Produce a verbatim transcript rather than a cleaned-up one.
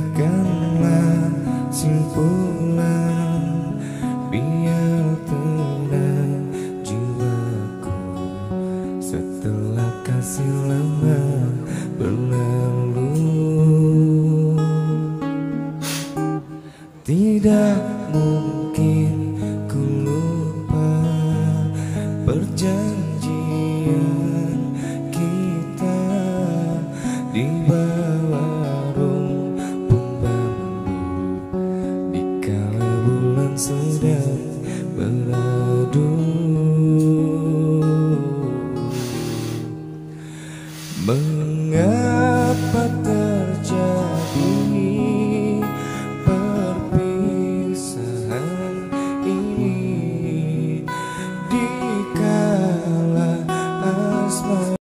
berikanlah simpulan, biar tenang jiwaku setelah kasih lama berlalu. Tidak mungkin ku lupa perjanjian kita di bawah rumput bambu, dikala bulan sedang beradu. Mengapa